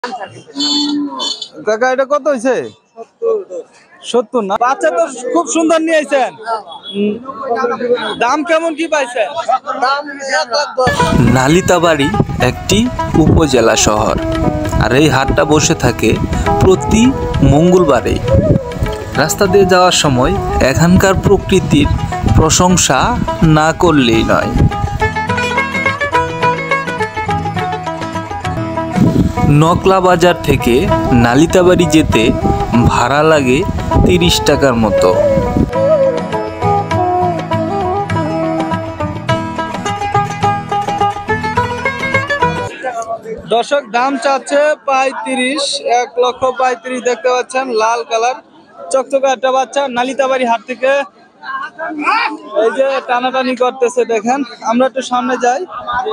কাকা এটা কত হয়েছে? 70 না? বাচ্চা তো খুব সুন্দর নিয়ে আইছেন। দাম কেমন কি পাইছেন? নালিতাবাড়ি একটি উপজেলা শহর, আর এই হাটটা বসে থাকে প্রতি মঙ্গলবারে। রাস্তা দিয়ে যাওয়ার সময় এখানকার প্রকৃতির প্রশংসা না করলেই নয়। নকলা বাজার থেকে নালিতাবাড়ি যেতে ভাড়া লাগে 30 টাকার মতো। দর্শক দাম চাচ্ছে 35, 1,35,000 দেখতে পাচ্ছেন। লাল কালার চকচকে একটা বাচ্চা নালিতাবাড়ি হাট থেকে এই যে টানাটানি করতেছে। দেখেন আমরা একটু সামনে যাই।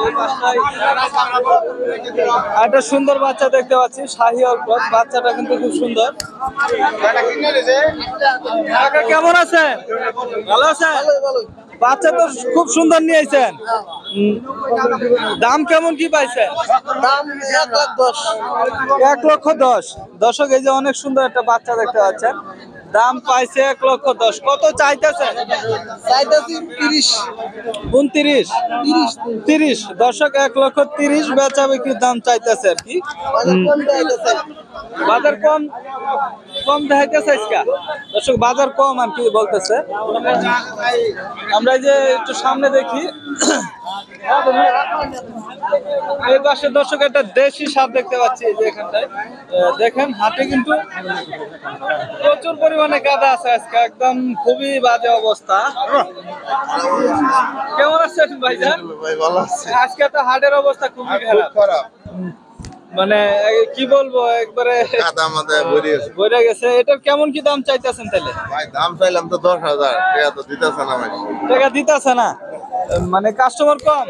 একটা সুন্দর বাচ্চা দেখতে পাচ্ছি, শাহিওয়াল ক্রস। বাচ্চাটা কিন্তু খুব সুন্দর। কাকা কেমন আছেন? ভালো আছেন? বাচ্চা তো খুব সুন্দর নিয়ে আইছেন। দাম কেমন কি পাইছেন? দাম 1,10,000। 1,10,000। দর্শক এই যে অনেক সুন্দর একটা বাচ্চা দেখতে পাচ্ছেন, দাম পাইছে 1,10,000। কত চাইতেছেন? চাইতাছি 30। 29, 30। দর্শক 1,30,000 বেচা বিক্রির দাম চাইতেছে আর কি। বাজার কম কম দেখাইতেছে আজকে। দর্শক বাজার কম আর কি বলতেছে। আমরা এই যে একটু সামনে দেখি, এই পাশে দর্শক একটা দেশি সাপ দেখতে পাচ্ছি। এই যে এখানটায় দেখেন হাটে কিন্তু প্রচুর পরিমাণে কাদা আছে আজকে, একদম খুবই বাজে অবস্থা। কেমন আছেন ভাইজান? আজকে তো হাটের অবস্থা খুবই খারাপ। মানে কি বলবো, একবারে বইরা গেছে। এটার কেমন কি দাম চাইতেছেন তাহলে? ভাই দাম চাইলাম তো 10,000 টাকা, তো দিতেছে না ভাই। টাকা দিতেছে না মানে কাস্টমার কম,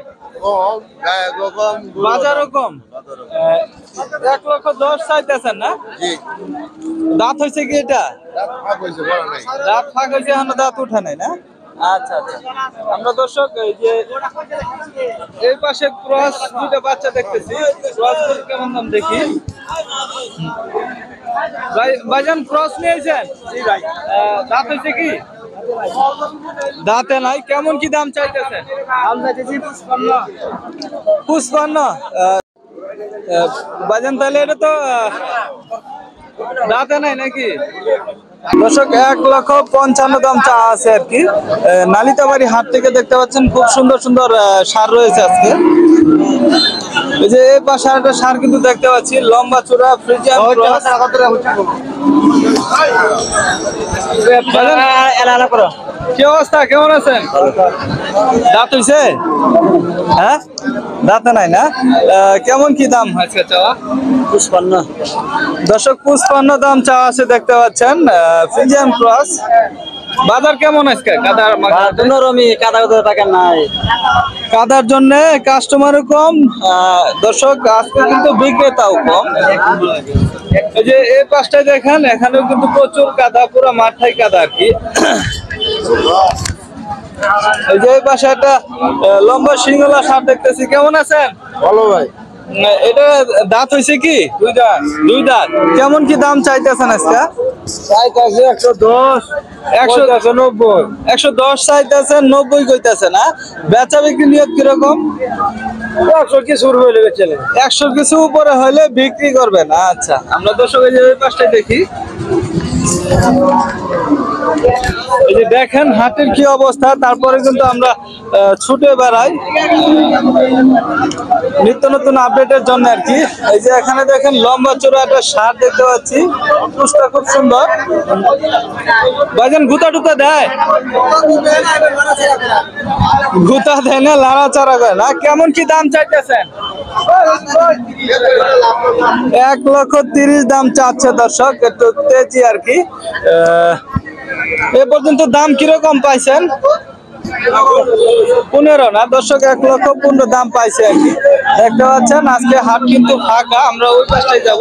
বাজারও কম। 1,10,000 চাইতেছেন না? দাঁত হয়েছে কি এটা? দাঁত ফাঁক হয়েছে, এখনো দাঁত উঠে নাই না? আচ্ছা আচ্ছা। আমরা দর্শক এই যে এই পাশে ক্রস দুটো বাচ্চা দেখতেছি। ক্রস কেমন দাম দেখি। ভাইজান ক্রস নিয়েছেন? জি ভাই। দাঁত হয়েছে কি? দাঁতে নাই। কেমন কি দাম চাইতেছেন? দাম চাইতেছি 55। 55। ভাইজান তাহলে এটা তো দাঁতে নাই নাকি? দর্শক 1,55,000 দাম চা আছে আর কি। নালিতাবাড়ি হাট থেকে দেখতে পাচ্ছেন খুব সুন্দর সুন্দর সার রয়েছে আজকে। এই যে এই পাশে একটা সার কিন্তু দেখতে পাচ্ছি, লম্বা চূড়া ফ্রিজিয়ান ক্রস। কি অবস্থা, কেমন আছেন? দাঁত হইছে? হ্যাঁ দাঁতে নাই না? কেমন কি দাম আজকে চাওয়া? 55। দর্শক 55 দাম চাওয়া আছে দেখতে পাচ্ছেন, ফ্রিজিয়ান ক্রস। বাজার কেমন আজকে? কাদার টাকা নাই, কাদার জন্য কাস্টমারও কম। দর্শক আজকে কিন্তু বিক্রেতাও কম। এই যে এই পাশটায় দেখেন, এখানেও কিন্তু প্রচুর কাদা, পুরো মাথায় কাদা আর কি। এই যে এই পাশে একটা লম্বা সিংহলা সাপ দেখতেছি। কেমন আছেন? ভালো ভাই। এটা দাঁত হয়েছে কি? দুই দাঁত। কেমন কি দাম চাইতেছেন আজকে? চাইতাছি 110, 190। 110 চাইতেছেন, 90 কইতেছে না? বেচা বিক্রি নিয়ত কিরকম? 100 কিছু হইলে বেচলে। 100 কিছু উপরে হলে বিক্রি করবেন। আচ্ছা, আমরা দর্শক এই যে ওই পাশটায় দেখি। এই যে দেখেন হাটের কি অবস্থা। তারপরে কিন্তু আমরা ছুটে বেড়াই নিত্য নতুন আপডেটের জন্য আর কি। এই যে এখানে দেখেন লম্বা চূড়া একটা সার দেখতে পাচ্ছি, পুষ্পটা খুব সুন্দর। ভাইজান গুতা টুতা দেয়? গুতা দেয় না, লাড়াচাড়া করে না। কেমন কি দাম চাইতেছেন? 1,30,000 দাম চাচ্ছে দর্শক, একটু তেজি আর কি। এ পর্যন্ত দাম কিরকম পাইছেন? 15 না? দর্শক 1,15,000 দাম পাইছে আর কি। দেখতে পাচ্ছেন আজকে হাট কিন্তু ফাঁকা। আমরা ওই পাশটায় যাবো।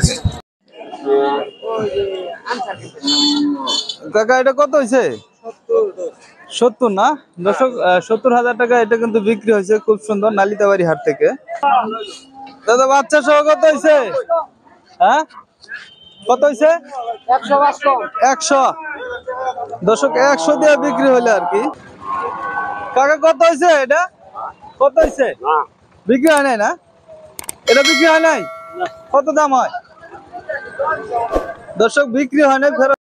কাকা এটা কত হয়েছে? 70 না? দর্শক 70,000 টাকা এটা কিন্তু বিক্রি হয়েছে। খুব সুন্দর নালিতাবাড়ি হাট থেকে। দাদা বাচ্চা সহ কত হয়েছে? হ্যাঁ কত হয়েছে 100 দর্শক 100 দিয়ে বিক্রি হলো আর কি। কাকা কত হয়েছে এটা, কত হয়েছে? বিক্রি হয় নাই না, এটা বিক্রি হয় নাই, কত দাম হয়? দর্শক বিক্রি হয় নাই।